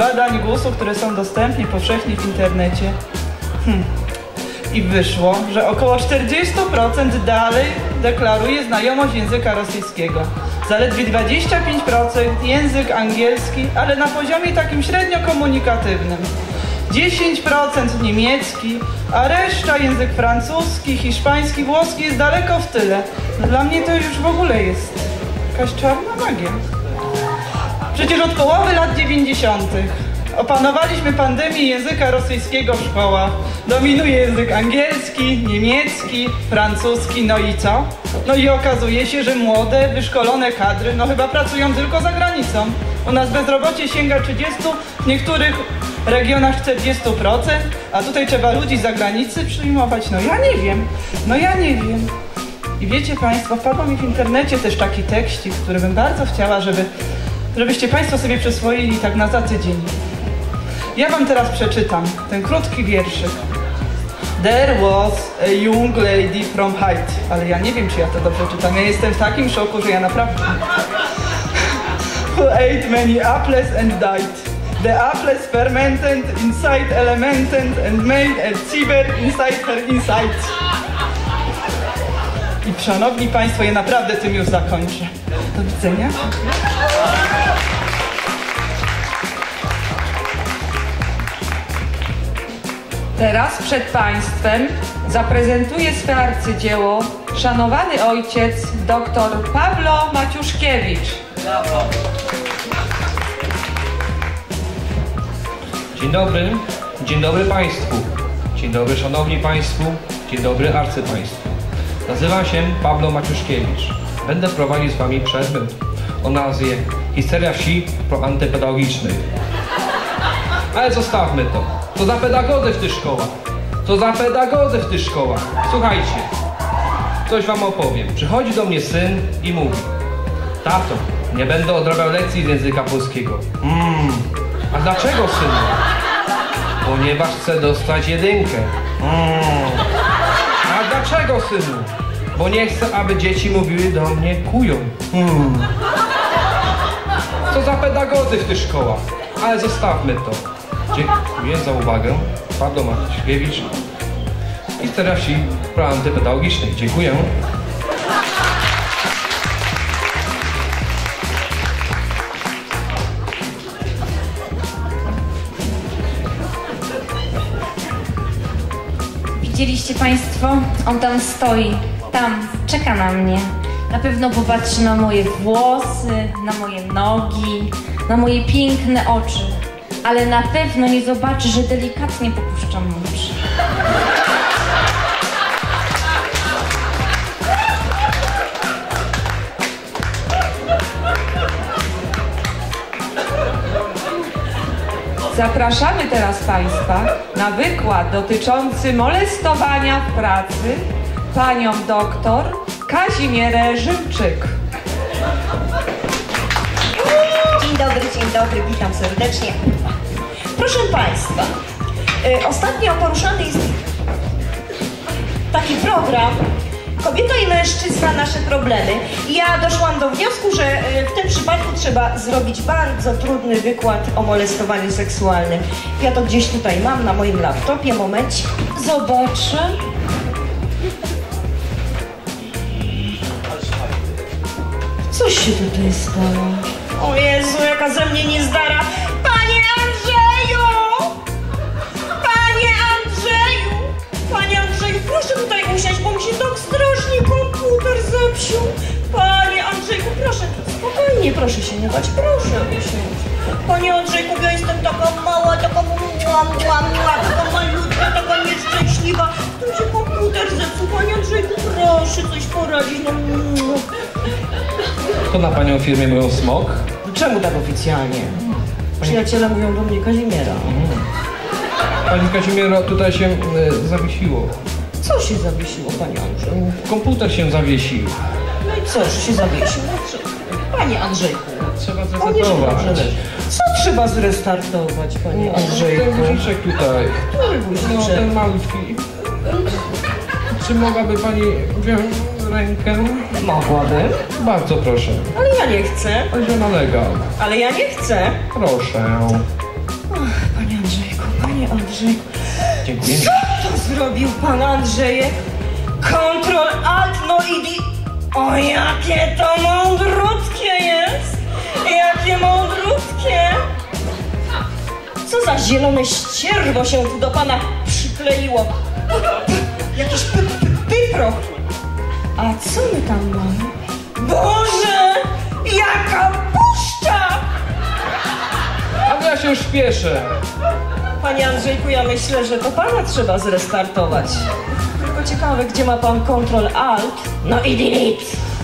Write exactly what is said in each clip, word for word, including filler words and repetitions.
badań głosu, które są dostępne powszechnie w internecie. Hmm. I wyszło, że około czterdzieści procent dalej deklaruje znajomość języka rosyjskiego. Zaledwie dwadzieścia pięć procent język angielski, ale na poziomie takim średnio komunikatywnym. dziesięć procent niemiecki, a reszta język francuski, hiszpański, włoski jest daleko w tyle. Dla mnie to już w ogóle jest jakaś czarna magia. Przecież od połowy lat dziewięćdziesiątych opanowaliśmy pandemię języka rosyjskiego w szkołach. Dominuje język angielski, niemiecki, francuski, no i co? No i okazuje się, że młode, wyszkolone kadry, no chyba pracują tylko za granicą. U nas bezrobocie sięga trzydziestu procent, w niektórych regionach czterdzieści procent, a tutaj trzeba ludzi z zagranicy przyjmować. No ja nie wiem, no ja nie wiem. I wiecie Państwo, wpadł mi w internecie też taki tekścik, który bym bardzo chciała, żeby, żebyście Państwo sobie przyswoili tak na za tydzień. Ja Wam teraz przeczytam ten krótki wierszyk. There was a young lady from Haiti. Ale ja nie wiem, czy ja to dobrze czytam. Ja jestem w takim szoku, że ja naprawdę... Who ate many apples and died. The apples fermented inside elemented and made a shiver inside her inside. I szanowni Państwo, ja naprawdę tym już zakończę. Do widzenia. Teraz przed Państwem zaprezentuję swe arcydzieło szanowany ojciec dr Pawlo Maciuszkiewicz. Brawo. Dzień dobry, dzień dobry Państwu, dzień dobry Szanowni Państwu, dzień dobry arcypaństwu. Nazywam się Pawlo Maciuszkiewicz. Będę prowadził z Wami przedmiot o nazwie Historia wsi proantypedagogicznej. Ale zostawmy to. Co za pedagodzy w tych szkołach? Co za pedagodzy w tych szkołach? Słuchajcie, coś Wam opowiem. Przychodzi do mnie syn i mówi: tato, nie będę odrabiał lekcji z języka polskiego. Mm. A dlaczego, synu? Ponieważ chcę dostać jedynkę. Mm. A dlaczego, synu? Bo nie chcę, aby dzieci mówiły do mnie kują. Mm. Co za pedagodzy w tych szkołach? Ale zostawmy to. Dziękuję za uwagę. Pawlo Maciuszkiewicz. Historia wsi proantypedagogicznej. Dziękuję. Widzieliście Państwo? On tam stoi, tam, czeka na mnie. Na pewno popatrzy na moje włosy, na moje nogi, na moje piękne oczy. Ale na pewno nie zobaczy, że delikatnie popuszczam oczy. Zapraszamy teraz Państwa na wykład dotyczący molestowania w pracy panią doktor Kazimierę Rzymczyk. Dzień dobry, dzień dobry, witam serdecznie. Proszę Państwa, y, ostatnio poruszany jest taki program Kobieta i mężczyzna, nasze problemy. I ja doszłam do wniosku, że y, w tym przypadku trzeba zrobić bardzo trudny wykład o molestowaniu seksualnym. Ja to gdzieś tutaj mam na moim laptopie, momencie. Zobaczę. Coś się tutaj stało. O Jezu, jaka ze mnie niezdara. Panie Andrzeju! Panie Andrzeju! Panie Andrzeju, proszę tutaj usiąść, bo mi się tak strasznie komputer zepsuł. Panie Andrzejku, proszę, spokojnie, proszę się nie bać, proszę usiąść. Panie Andrzejku, ja jestem taka mała, taka mła, mła, mła, taka malutka, taka nieszczęśliwa. Tu się komputer zepsuł. Panie Andrzejku, proszę coś poradzić. No. To na Panią firmie mówią smok? Czemu tak oficjalnie? Przyjaciele mówią do mnie Kazimiera. Mhm. Pani Kazimiero, tutaj się y, zawiesiło. Co się zawiesiło, Panie Andrzeju? Komputer się zawiesił. No i co, że się zawiesił? Panie Andrzejku. Trzeba zrestartować. Co trzeba zrestartować, Panie Andrzejku? Ten guziczek tutaj. Który guziczek? No, ten malutki. Czy mogłaby Pani wziąć rękę? Mogłabym. Bardzo proszę. Ale ja nie chcę. Ale że nalegam. Ale ja nie chcę. Proszę. Andrzejku. Dziękuję. Co to zrobił pan Andrzejek? Kontrol Alt, no i di... O, jakie to mądrutkie jest! Jakie mądrutkie! Co za zielone ścierwo się tu do pana przykleiło? Jakiś py, py, pyproch. A co my tam mamy? Boże! Jaka puszcza! Ale ja się już śpieszę. Panie Andrzejku, ja myślę, że to pana trzeba zrestartować. Tylko ciekawe, gdzie ma pan Ctrl Alt, no i Delete.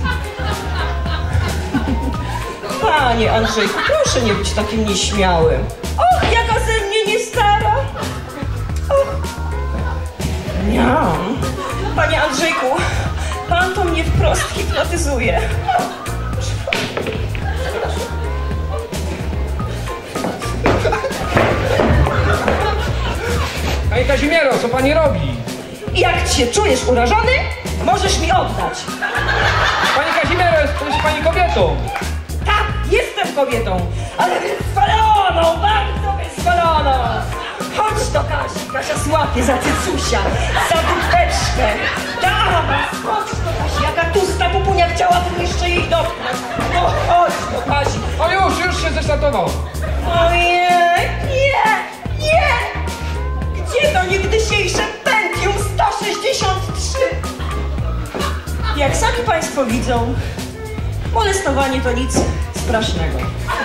Panie Andrzejku, proszę nie być takim nieśmiałym. Och, jaka ze mnie nie stara. Och. Miam. Panie Andrzejku, pan to mnie wprost hipnotyzuje. Panie Kazimiero, co pani robi? Jak się czujesz urażony, możesz mi oddać. Panie Kazimiero, jest, jest pani kobietą. Tak, jestem kobietą, ale wyspaloną, bardzo wyspaloną. Chodź do Kasi, Kasia złapie za cycusia, za dupeczkę. Dawaj, chodź do Kasi, jaka tusta pupunia, chciałabym jeszcze jej dotknąć. No chodź do Kasi. O już, już się zestartował. Ojej, nie, nie. Gdzie to niegdysiejsze Pentium sto sześćdziesiąt trzy? Jak sami państwo widzą, molestowanie to nic strasznego.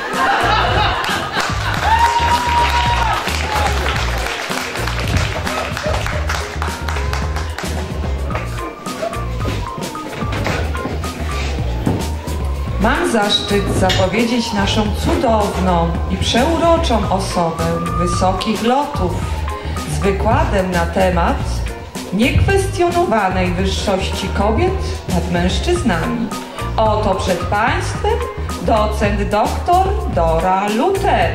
Mam zaszczyt zapowiedzieć naszą cudowną i przeuroczą osobę wysokich lotów z wykładem na temat niekwestionowanej wyższości kobiet nad mężczyznami. Oto przed Państwem docent doktor Dora Luther.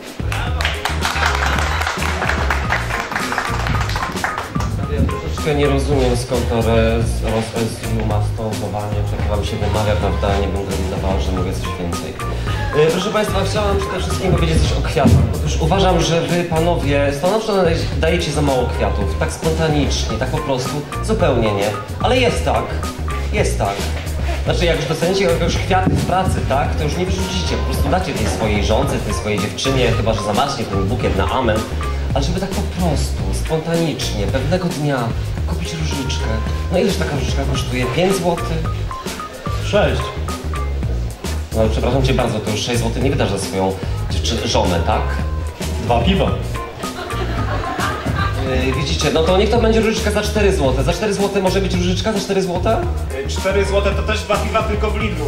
Ja troszeczkę nie rozumiem, skąd to rozmastowanie, jak wam się wymawia, prawda? Nie będę udawał, że mówię coś więcej. Yy, proszę Państwa, chciałam przede wszystkim powiedzieć coś o kwiatach. Otóż uważam, że wy, panowie, stanowczo dajecie za mało kwiatów. Tak spontanicznie, tak po prostu, zupełnie nie. Ale jest tak, jest tak. Znaczy, jak już dostaniecie jakiegoś kwiatu w pracy, tak, to już nie wyrzucicie, po prostu dacie tej swojej żonce, tej swojej dziewczynie, chyba że zamarznie ten bukiet na amen. Ale żeby tak po prostu, spontanicznie, pewnego dnia kupić różyczkę. No ileż taka różyczka kosztuje? pięć złotych? Sześć. No ale przepraszam cię bardzo, to już sześć złotych nie wydasz za swoją dziewczynę, żonę, tak? Dwa piwa. Yy, widzicie, no to niech to będzie różyczka za cztery złote. Za cztery złote może być różyczka za cztery złote? cztery złote to też dwa piwa, tylko w Lidlu.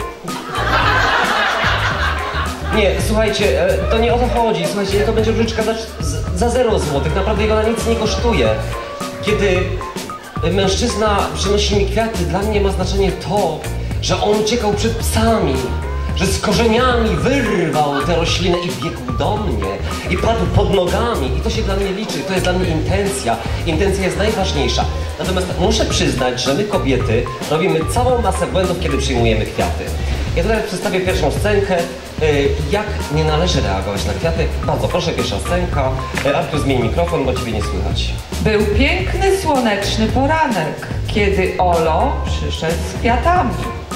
Nie, słuchajcie, e, to nie o to chodzi. Słuchajcie, niech to będzie różyczka za, za zero złotych. Naprawdę ona nic nie kosztuje. Kiedy mężczyzna przynosi mi kwiaty, dla mnie ma znaczenie to, że on uciekał przed psami, że z korzeniami wyrwał tę roślinę i biegł do mnie i padł pod nogami. I to się dla mnie liczy, to jest dla mnie intencja. Intencja jest najważniejsza. Natomiast muszę przyznać, że my kobiety robimy całą masę błędów, kiedy przyjmujemy kwiaty. Ja tutaj przedstawię pierwszą scenkę, jak nie należy reagować na kwiaty. Bardzo proszę, pierwsza scenka. Artur, zmień mikrofon, bo ciebie nie słychać. Był piękny, słoneczny poranek, kiedy Olo przyszedł z kwiatami.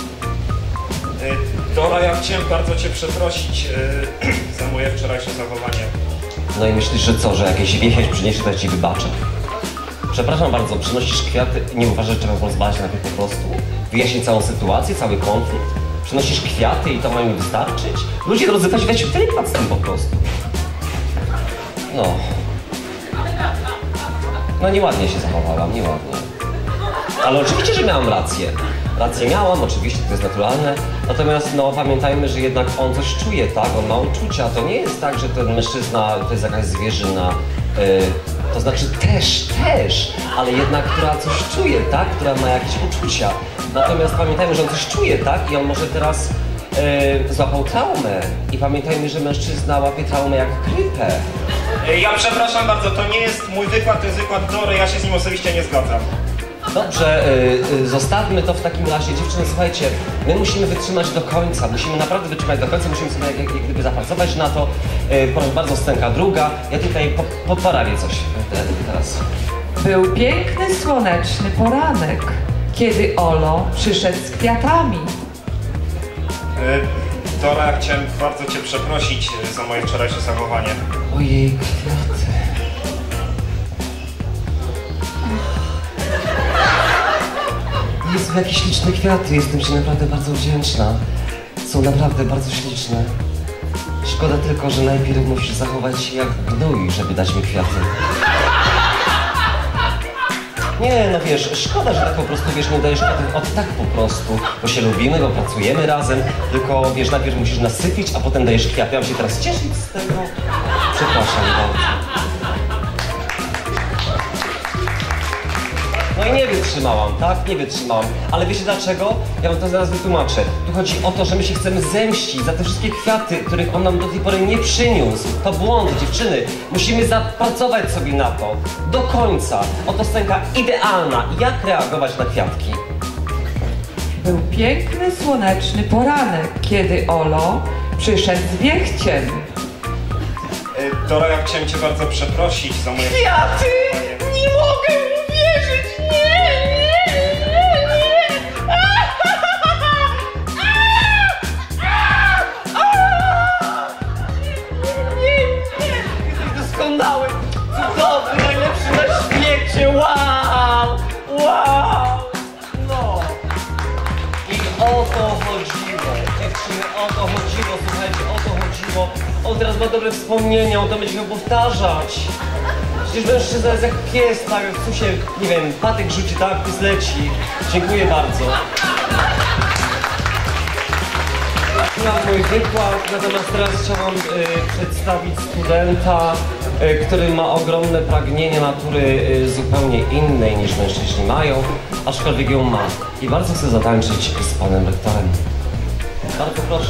Dora, ja chciałem bardzo cię przeprosić e, za moje wczorajsze zachowanie. No i myślisz, że co, że jakieś wiecheć przyniesie, to ja ci wybaczę? Przepraszam bardzo, przynosisz kwiaty, nie uważasz, że trzeba rozmawiać najpierw po prostu? Wyjaśnić całą sytuację, cały konflikt? Przynosisz kwiaty i to ma mi wystarczyć? Ludzie, drodzy, weź, weź wypad z tym po prostu. No. No nieładnie się zachowałam, nieładnie. Ale oczywiście, że miałam rację. Rację miałam, oczywiście, to jest naturalne. Natomiast no pamiętajmy, że jednak on coś czuje, tak? On ma uczucia. To nie jest tak, że ten mężczyzna to jest jakaś zwierzyna. Yy, to znaczy też, też, ale jednak która coś czuje, tak? Która ma jakieś uczucia. Natomiast pamiętajmy, że on coś czuje, tak? I on może teraz yy, złapał traumę. I pamiętajmy, że mężczyzna łapie traumę jak grypę. E, ja przepraszam bardzo, to nie jest mój wykład, to jest wykład Dory, ja się z nim osobiście nie zgadzam. Dobrze, y, y, zostawmy to w takim razie. Dziewczyny, słuchajcie, my musimy wytrzymać do końca, musimy naprawdę wytrzymać do końca, musimy sobie jak, jak, jak gdyby zapracować na to. Y, proszę bardzo, scenka druga. Ja tutaj po, po, poprawię coś te, teraz. Był piękny, słoneczny poranek, kiedy Olo przyszedł z kwiatami. Y, Dora, chciałem bardzo cię przeprosić y, za moje wczorajsze zachowanie. Ojej, kwiaty. Jezu, jakie śliczne kwiaty, jestem ci naprawdę bardzo wdzięczna. Są naprawdę bardzo śliczne. Szkoda tylko, że najpierw musisz zachować się jak gnój, żeby dać mi kwiaty. Nie, no wiesz, szkoda, że tak po prostu, wiesz, nie dajesz kwiatów od tak po prostu, bo się lubimy, bo pracujemy razem, tylko, wiesz, najpierw musisz nasypić, a potem dajesz kwiaty. Mam się teraz cieszyć z tego. Przepraszam bardzo. No i nie wytrzymałam, tak? Nie wytrzymałam. Ale wiecie dlaczego? Ja wam to zaraz wytłumaczę. Tu chodzi o to, że my się chcemy zemścić za te wszystkie kwiaty, których on nam do tej pory nie przyniósł. To błąd, dziewczyny. Musimy zapracować sobie na to. Do końca. Oto scenka idealna. Jak reagować na kwiatki? Był piękny, słoneczny poranek, kiedy Olo przyszedł z wiechciem. Y, Dora, ja chciałem cię bardzo przeprosić za moje... Kwiaty! Nie mogę uwierzyć! Nie, nie, nie, nie! Nie, nie, nie! Doskonały, cudowny, najlepszy na świecie! Wow! Wow! No! I o to chodziło. Dziewczyny, o to chodziło. Słuchajcie, o to chodziło. On teraz ma dobre wspomnienia, on to będzie miał powtarzać. Przecież mężczyzna jest jak pies, tak, jak tu się, nie wiem, patyk rzuci, tak, pies leci. Dziękuję bardzo. Mam mój wykład, natomiast teraz chciałam y, przedstawić studenta, y, który ma ogromne pragnienie natury y, zupełnie innej niż mężczyźni mają, aczkolwiek ją ma. I bardzo chcę zatańczyć z panem rektorem. Bardzo proszę.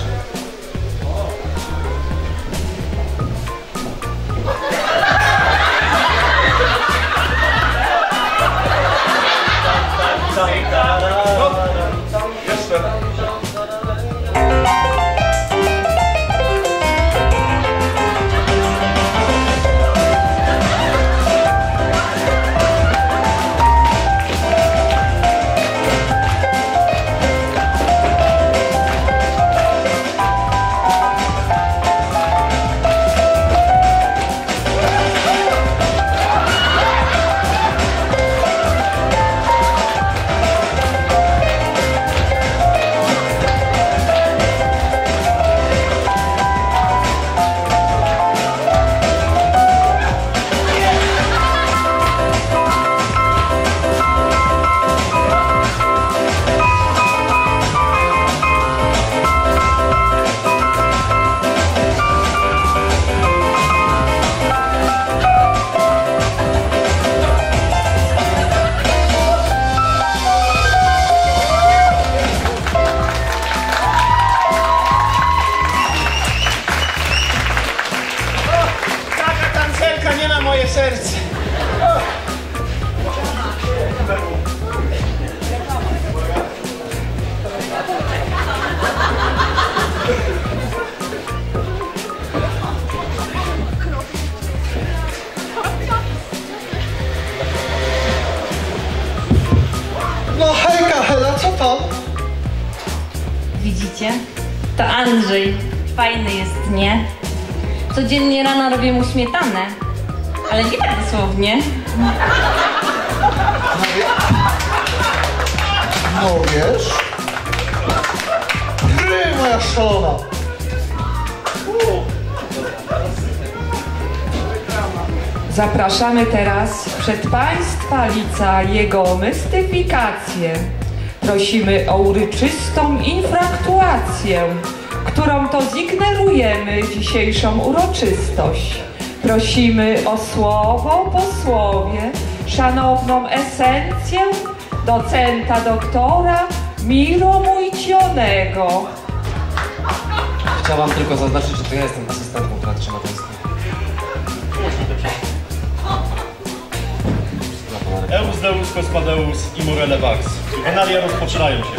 Widzicie? To Andrzej. Fajny jest, nie? Codziennie rano robię mu śmietanę. Ale nie tak dosłownie. No wiesz? Gry, moja szalona! Zapraszamy teraz przed Państwa lica jego mystyfikację. Prosimy o uryczystą infraktuację, którą to zignorujemy dzisiejszą uroczystość. Prosimy o słowo po słowie, szanowną esencję docenta doktora Miro Mójcionego. Chciałam tylko zaznaczyć, że to ja jestem asystentką Teatrze Matońskiej. Dla pana Eus Deus Cosmadeus i Morele Vax. Juvenalia rozpoczynają się.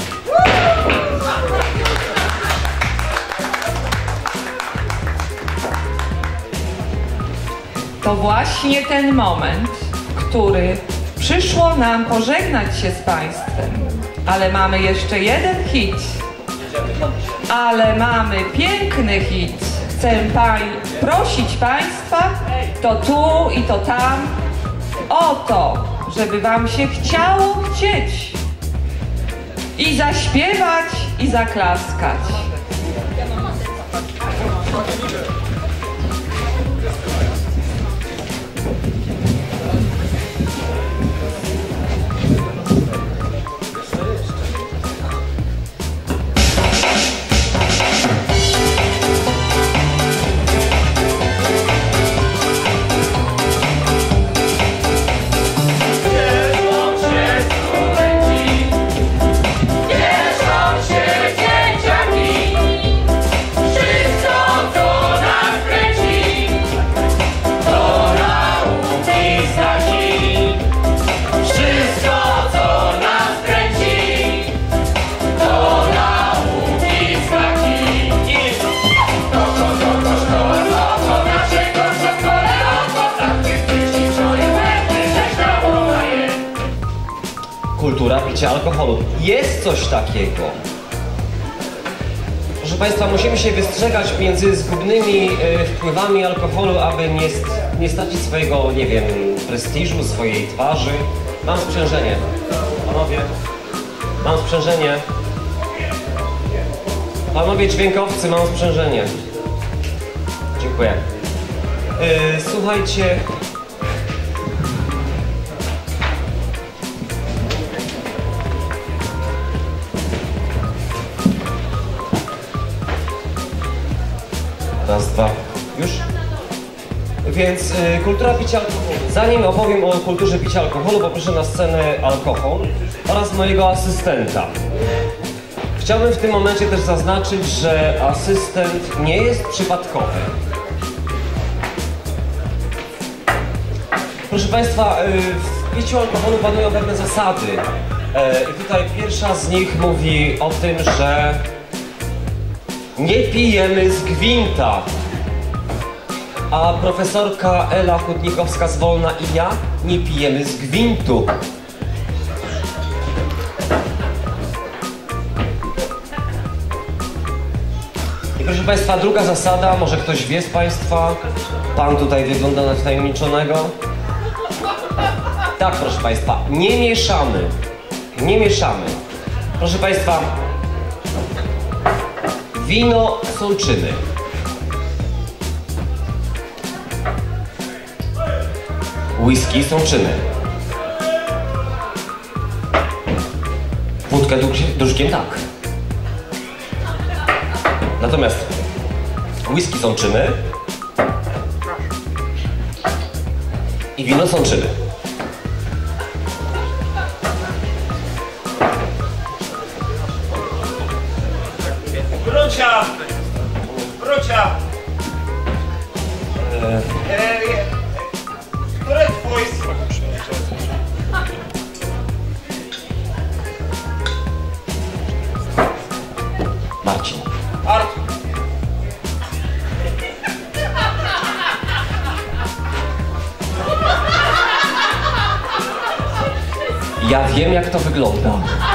To właśnie ten moment, który przyszło nam pożegnać się z Państwem. Ale mamy jeszcze jeden hit. Ale mamy piękny hit. Chcę pań, prosić Państwa, to tu i to tam, o to, żeby Wam się chciało chcieć. I zaśpiewać, i zaklaskać. Kultura picia alkoholu. Jest coś takiego. Proszę Państwa, musimy się wystrzegać między zgubnymi y, wpływami alkoholu, aby nie, nie stracić swojego, nie wiem, prestiżu, swojej twarzy. Mam sprzężenie. Panowie, mam sprzężenie. Panowie dźwiękowcy, mam sprzężenie. Dziękuję. Y, słuchajcie... Raz, dwa. Już? Więc y, kultura picia alkoholu. Zanim opowiem o kulturze picia alkoholu, poproszę na scenę alkohol oraz mojego asystenta. Chciałbym w tym momencie też zaznaczyć, że asystent nie jest przypadkowy. Proszę Państwa, y, w piciu alkoholu panują pewne zasady. Y, I tutaj pierwsza z nich mówi o tym, że nie pijemy z gwinta. A profesorka Ela Hutnikowska z Wolna i ja nie pijemy z gwintu. I proszę Państwa, druga zasada, może ktoś wie z Państwa, pan tutaj wygląda na wtajemniczonego. Tak, proszę Państwa, nie mieszamy. Nie mieszamy. Proszę Państwa, wino sączyny. Whisky sączyny. Wódkę duszkiem tak. Natomiast whisky sączyny i wino sączyny. Brucia! Brucia! Eee, które twój... Marcin. Artur. Ja wiem, jak to wygląda.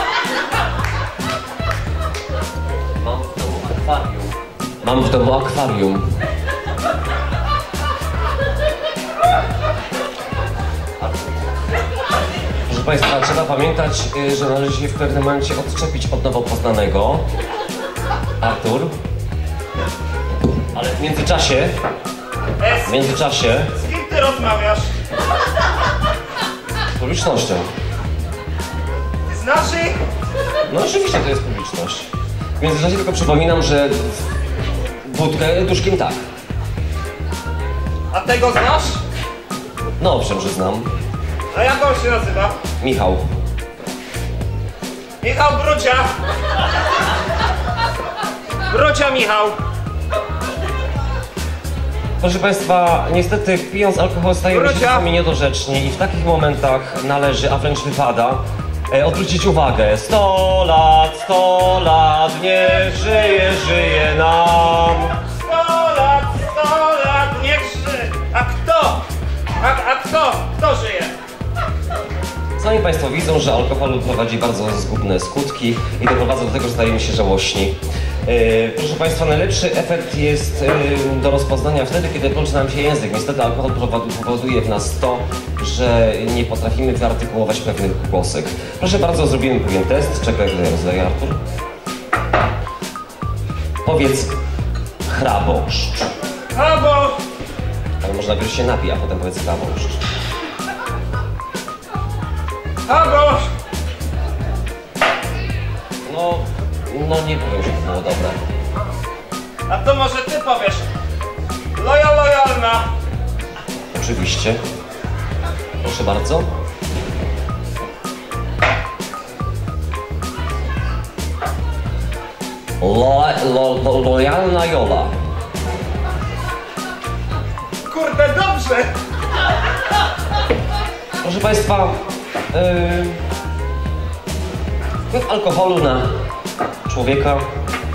Mam w domu akwarium. Mam w domu akwarium. Proszę Państwa, trzeba pamiętać, że należy się w pewnym momencie odczepić od nowo poznanego. Artur. Ale w międzyczasie... W międzyczasie... Z kim ty rozmawiasz? Z publicznością. Ty znasz ich? No oczywiście to jest publiczność. W międzyczasie tylko przypominam, że wódkę duszkiem tak. A tego znasz? No owszem, że znam. A jak on się nazywa? Michał. Michał Brucia! Brucia Michał! Proszę Państwa, niestety pijąc alkohol stajemy się Wrócia. czasami niedorzeczni i w takich momentach należy, a wręcz wypada, e, odwrócić uwagę. Sto lat, sto lat, niech żyje, żyje nam. sto lat, sto lat, niech żyje. A kto? A, a kto? Kto żyje? Sami Państwo widzą, że alkohol prowadzi bardzo zgubne skutki i doprowadza do tego, że stajemy się żałośni. Yy, proszę Państwa, najlepszy efekt jest yy, do rozpoznania wtedy, kiedy plącze nam się język. Niestety alkohol powoduje w nas to, że nie potrafimy wyartykułować pewnych głosek. Proszę bardzo, zrobimy pewien test. Czekaj, rozdaję Artur. Powiedz chrabąszcz. Albo... Ale może najpierw się napij, a potem powiedz chrabąszcz. Albo... No, no nie powiem, że to było dobre. A to może ty powiesz. Loja lojalna. Oczywiście. Proszę bardzo. Lo, lo, lo, lojalna Jola. Kurde, dobrze. Proszę Państwa, yy, wpływ alkoholu na człowieka